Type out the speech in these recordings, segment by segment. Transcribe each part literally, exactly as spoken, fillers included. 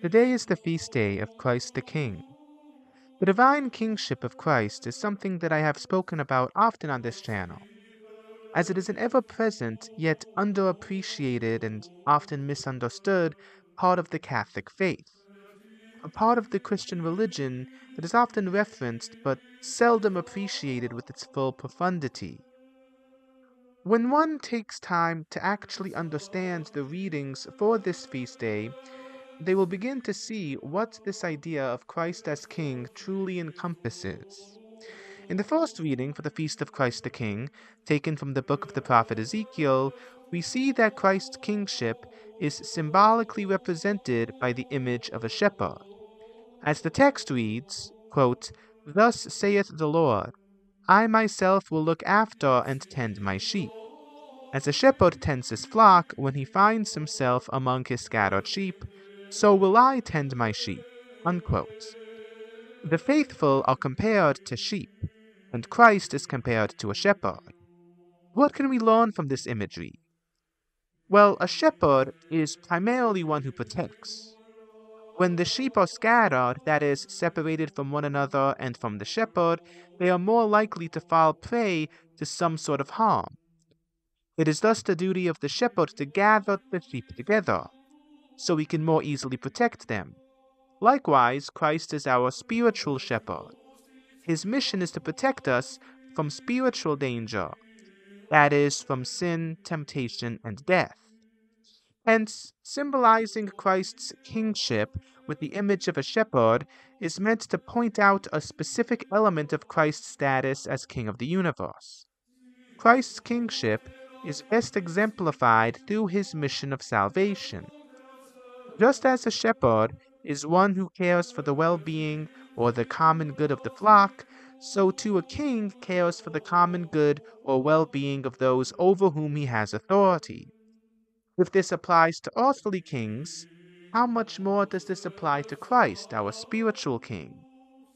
Today is the feast day of Christ the King. The divine kingship of Christ is something that I have spoken about often on this channel, as it is an ever-present yet underappreciated and often misunderstood part of the Catholic faith, a part of the Christian religion that is often referenced but seldom appreciated with its full profundity. When one takes time to actually understand the readings for this feast day, they will begin to see what this idea of Christ as King truly encompasses. In the first reading for the Feast of Christ the King, taken from the book of the prophet Ezekiel, we see that Christ's kingship is symbolically represented by the image of a shepherd. As the text reads, quote, "Thus saith the Lord, I myself will look after and tend my sheep. As a shepherd tends his flock when he finds himself among his scattered sheep, so will I tend my sheep." Unquote. The faithful are compared to sheep, and Christ is compared to a shepherd. What can we learn from this imagery? Well, a shepherd is primarily one who protects. When the sheep are scattered, that is, separated from one another and from the shepherd, they are more likely to fall prey to some sort of harm. It is thus the duty of the shepherd to gather the sheep together, so we can more easily protect them. Likewise, Christ is our spiritual shepherd. His mission is to protect us from spiritual danger, that is, from sin, temptation, and death. Hence, symbolizing Christ's kingship with the image of a shepherd is meant to point out a specific element of Christ's status as King of the universe. Christ's kingship is best exemplified through his mission of salvation. Just as a shepherd is one who cares for the well-being or the common good of the flock, so too a king cares for the common good or well-being of those over whom he has authority. If this applies to earthly kings, how much more does this apply to Christ, our spiritual king?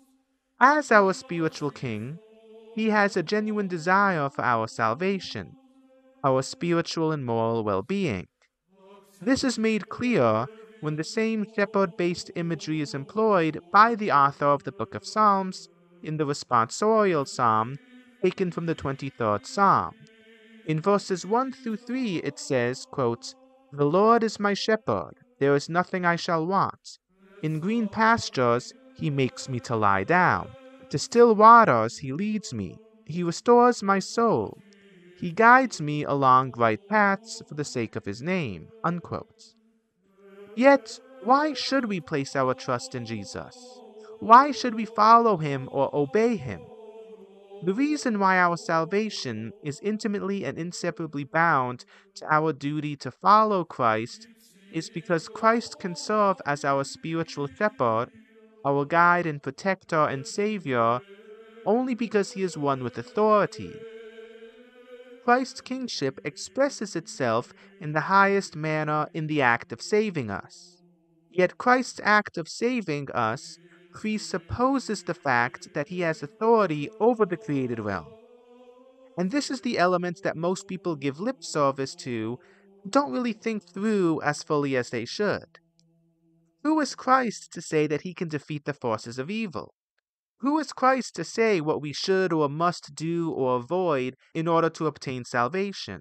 As our spiritual king, he has a genuine desire for our salvation, our spiritual and moral well-being. This is made clear when the same shepherd-based imagery is employed by the author of the Book of Psalms in the responsorial psalm taken from the twenty-third Psalm. In verses one through three it says, quote, "The Lord is my shepherd, there is nothing I shall want. In green pastures he makes me to lie down. To still waters he leads me. He restores my soul. He guides me along right paths for the sake of his name." Unquote. Yet, why should we place our trust in Jesus? Why should we follow him or obey him? The reason why our salvation is intimately and inseparably bound to our duty to follow Christ is because Christ can serve as our spiritual shepherd, our guide and protector and savior, only because he is one with authority. Christ's kingship expresses itself in the highest manner in the act of saving us. Yet Christ's act of saving us presupposes the fact that he has authority over the created realm. And this is the element that most people give lip service to, don't really think through as fully as they should. Who is Christ to say that he can defeat the forces of evil? Who is Christ to say what we should or must do or avoid in order to obtain salvation?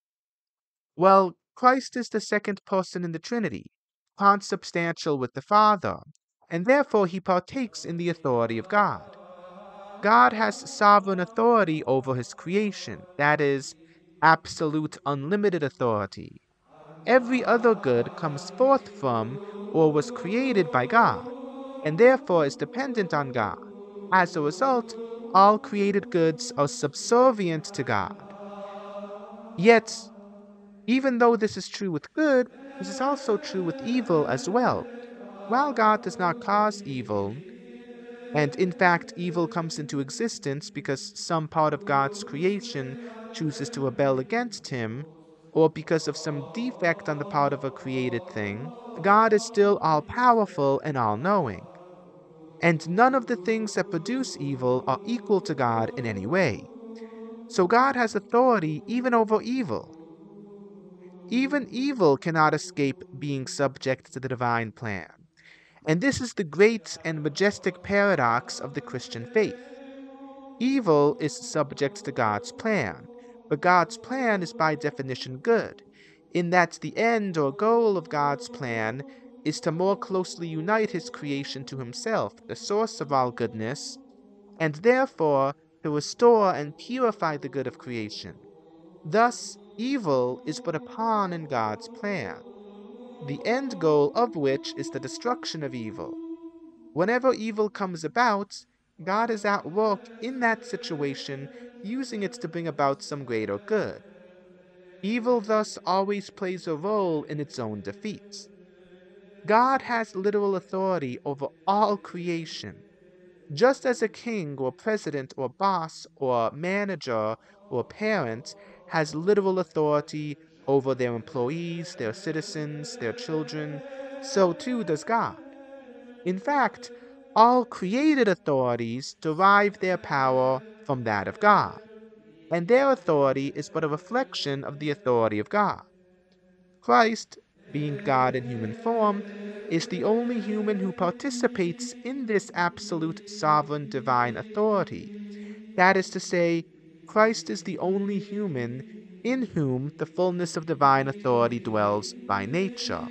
Well, Christ is the second person in the Trinity, consubstantial with the Father, and therefore he partakes in the authority of God. God has sovereign authority over his creation, that is, absolute unlimited authority. Every other good comes forth from or was created by God, and therefore is dependent on God. As a result, all created goods are subservient to God. Yet, even though this is true with good, this is also true with evil as well. While God does not cause evil, and in fact evil comes into existence because some part of God's creation chooses to rebel against him, or because of some defect on the part of a created thing, God is still all-powerful and all-knowing. And none of the things that produce evil are equal to God in any way. So God has authority even over evil. Even evil cannot escape being subject to the divine plan. And this is the great and majestic paradox of the Christian faith. Evil is subject to God's plan, but God's plan is by definition good, in that the end or goal of God's plan is to more closely unite his creation to himself, the source of all goodness, and therefore to restore and purify the good of creation. Thus, evil is but a pawn in God's plan, the end goal of which is the destruction of evil. Whenever evil comes about, God is at work in that situation, using it to bring about some greater good. Evil thus always plays a role in its own defeat. God has literal authority over all creation. Just as a king or president or boss or manager or parent has literal authority over their employees, their citizens, their children, so too does God. In fact, all created authorities derive their power from that of God, and their authority is but a reflection of the authority of God. Christ, being God in human form, is the only human who participates in this absolute sovereign divine authority. That is to say, Christ is the only human in whom the fullness of divine authority dwells by nature.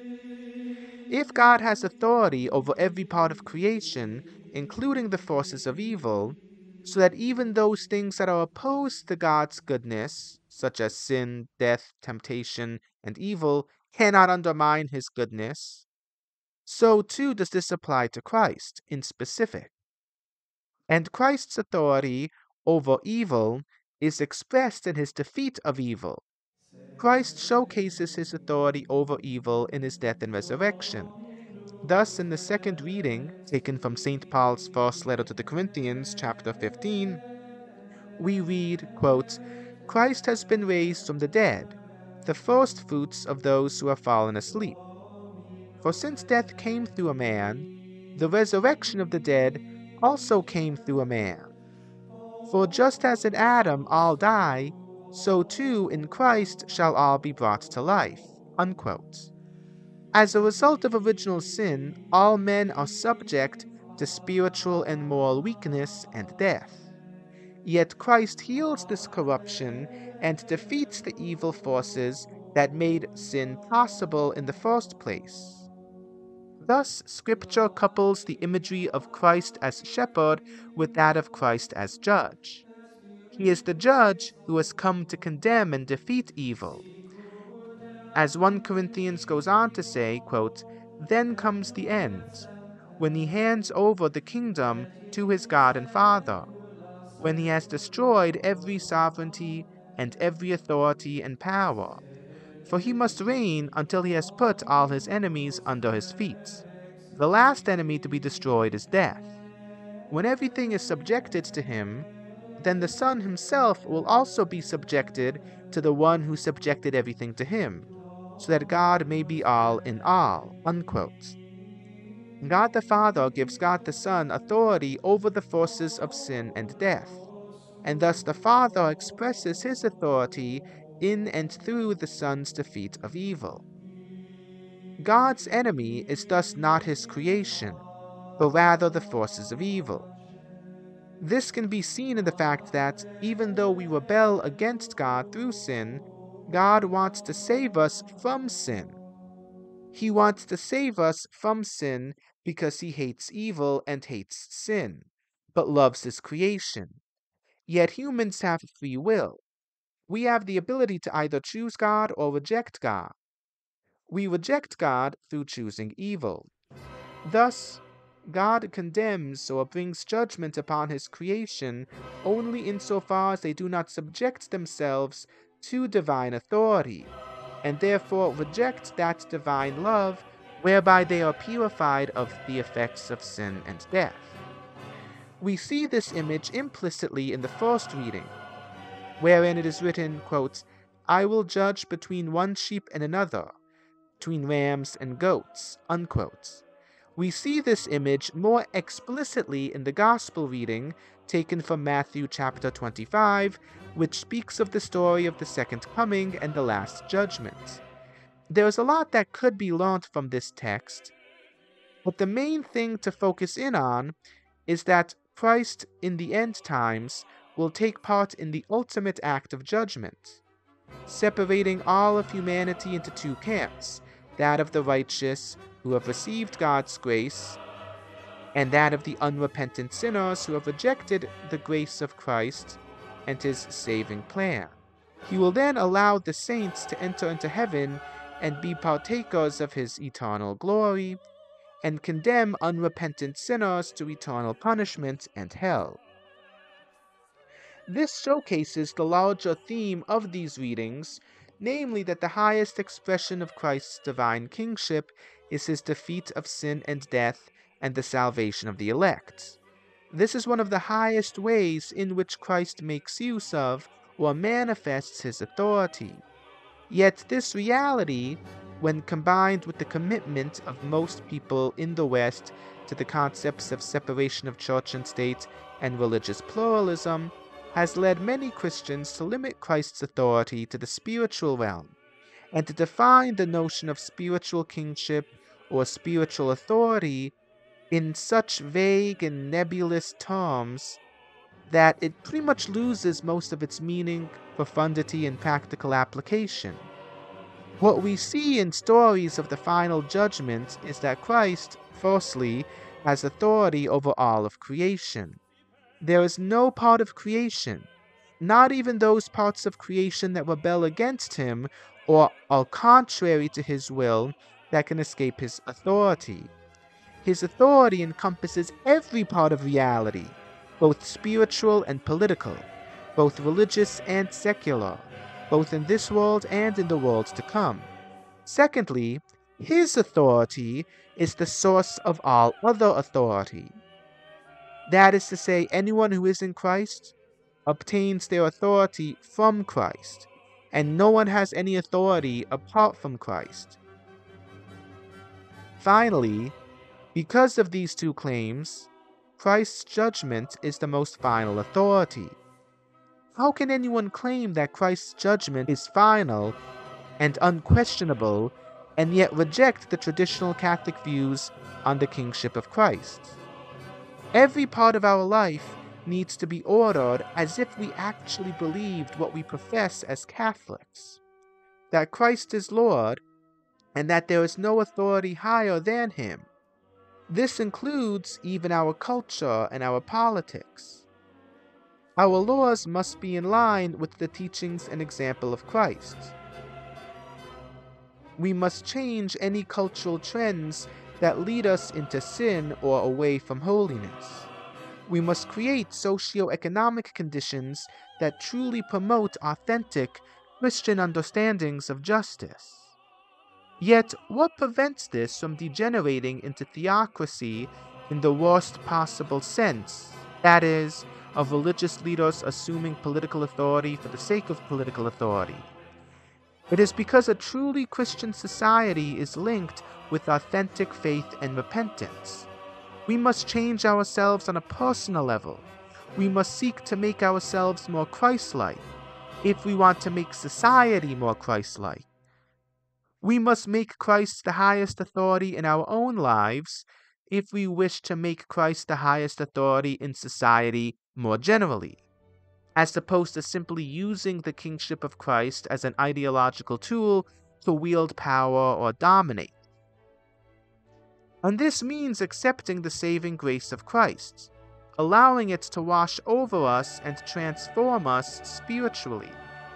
If God has authority over every part of creation, including the forces of evil, so that even those things that are opposed to God's goodness, such as sin, death, temptation, and evil, cannot undermine his goodness, so too does this apply to Christ in specific. And Christ's authority over evil is expressed in his defeat of evil. Christ showcases his authority over evil in his death and resurrection. Thus, in the second reading, taken from Saint Paul's first letter to the Corinthians, chapter fifteen, we read, quote, Christ has been raised from the dead, the first fruits of those who have fallen asleep. For since death came through a man, the resurrection of the dead also came through a man. For just as in Adam all die, so too in Christ shall all be brought to life. Unquote. As a result of original sin, all men are subject to spiritual and moral weakness and death. Yet Christ heals this corruption and defeats the evil forces that made sin possible in the first place. Thus, Scripture couples the imagery of Christ as shepherd with that of Christ as judge. He is the judge who has come to condemn and defeat evil. As First Corinthians goes on to say, quote, Then comes the end, when he hands over the kingdom to his God and Father, when he has destroyed every sovereignty and every authority and power. For he must reign until he has put all his enemies under his feet. The last enemy to be destroyed is death. When everything is subjected to him, then the Son himself will also be subjected to the one who subjected everything to him, so that God may be all in all. Unquote. God the Father gives God the Son authority over the forces of sin and death, and thus the Father expresses his authority in and through the Son's defeat of evil. God's enemy is thus not his creation, but rather the forces of evil. This can be seen in the fact that, even though we rebel against God through sin, God wants to save us from sin. He wants to save us from sin because he hates evil and hates sin, but loves his creation. Yet humans have free will. We have the ability to either choose God or reject God. We reject God through choosing evil. Thus, God condemns or brings judgment upon his creation only insofar as they do not subject themselves to divine authority, and therefore reject that divine love whereby they are purified of the effects of sin and death. We see this image implicitly in the first reading, wherein it is written, quote, I will judge between one sheep and another, between rams and goats. Unquote. We see this image more explicitly in the Gospel reading taken from Matthew chapter twenty-five, which speaks of the story of the second coming and the last judgment. There is a lot that could be learnt from this text, But the main thing to focus in on is that Christ in the end times will take part in the ultimate act of judgment, separating all of humanity into two camps, that of the righteous who have received God's grace, and that of the unrepentant sinners who have rejected the grace of Christ and his saving plan. He will then allow the saints to enter into heaven and be partakers of his eternal glory, and condemn unrepentant sinners to eternal punishment and hell. This showcases the larger theme of these readings, namely that the highest expression of Christ's divine kingship is his defeat of sin and death and the salvation of the elect. This is one of the highest ways in which Christ makes use of or manifests his authority. Yet this reality, when combined with the commitment of most people in the West to the concepts of separation of church and state and religious pluralism, has led many Christians to limit Christ's authority to the spiritual realm, and to define the notion of spiritual kingship or spiritual authority in such vague and nebulous terms that it pretty much loses most of its meaning, profundity, and practical application. What we see in stories of the final judgment is that Christ, firstly, has authority over all of creation. There is no part of creation, not even those parts of creation that rebel against him or are contrary to his will, that can escape his authority. His authority encompasses every part of reality, both spiritual and political, both religious and secular, both in this world and in the world to come. Secondly, his authority is the source of all other authority. That is to say, anyone who is in Christ obtains their authority from Christ, and no one has any authority apart from Christ. Finally, because of these two claims, Christ's judgment is the most final authority. How can anyone claim that Christ's judgment is final and unquestionable, and yet reject the traditional Catholic views on the kingship of Christ? Every part of our life needs to be ordered as if we actually believed what we profess as Catholics, that Christ is Lord, and that there is no authority higher than him. This includes even our culture and our politics. Our laws must be in line with the teachings and example of Christ. We must change any cultural trends that lead us into sin or away from holiness. We must create socio-economic conditions that truly promote authentic Christian understandings of justice. Yet, what prevents this from degenerating into theocracy in the worst possible sense, that is, of religious leaders assuming political authority for the sake of political authority? It is because a truly Christian society is linked with authentic faith and repentance. We must change ourselves on a personal level. We must seek to make ourselves more Christ-like if we want to make society more Christ-like. We must make Christ the highest authority in our own lives if we wish to make Christ the highest authority in society more generally, as opposed to simply using the kingship of Christ as an ideological tool to wield power or dominate. And this means accepting the saving grace of Christ, allowing it to wash over us and transform us spiritually.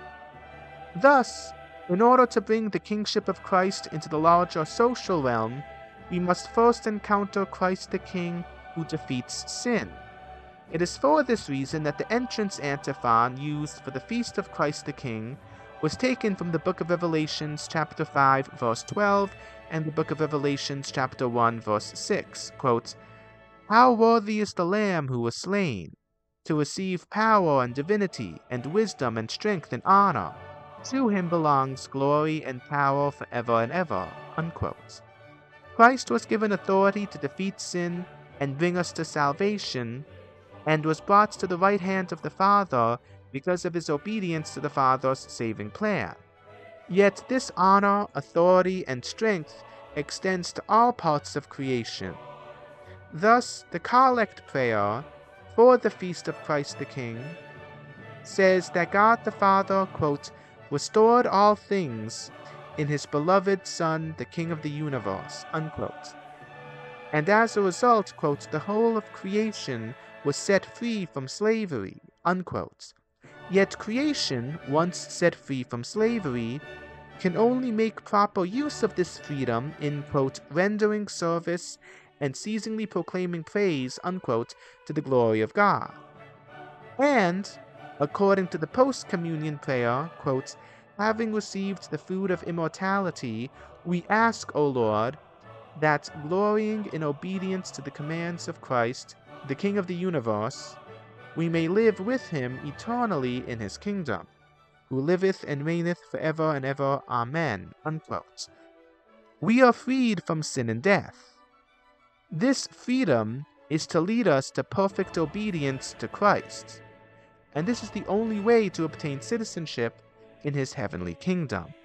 Thus, in order to bring the kingship of Christ into the larger social realm, we must first encounter Christ the King who defeats sin. It is for this reason that the entrance antiphon used for the feast of Christ the King was taken from the book of Revelations chapter five verse twelve and the book of Revelations chapter one verse six, quote, "How worthy is the Lamb who was slain, to receive power and divinity and wisdom and strength and honor. To him belongs glory and power forever and ever," unquote. Christ was given authority to defeat sin and bring us to salvation, and was brought to the right hand of the Father because of his obedience to the Father's saving plan. Yet this honor, authority, and strength extends to all parts of creation. Thus, the Collect Prayer for the Feast of Christ the King says that God the Father, quote, restored all things in his beloved Son, the King of the universe, unquote. And as a result, quote, the whole of creation was set free from slavery, unquote. Yet creation, once set free from slavery, can only make proper use of this freedom in, quote, rendering service and ceasingly proclaiming praise, unquote, to the glory of God. And, according to the post-communion prayer, quote, having received the food of immortality, we ask, O Lord, that, glorying in obedience to the commands of Christ, the King of the universe, we may live with him eternally in his kingdom, who liveth and reigneth forever and ever. Amen. Unquote. We are freed from sin and death. This freedom is to lead us to perfect obedience to Christ, and this is the only way to obtain citizenship in his heavenly kingdom.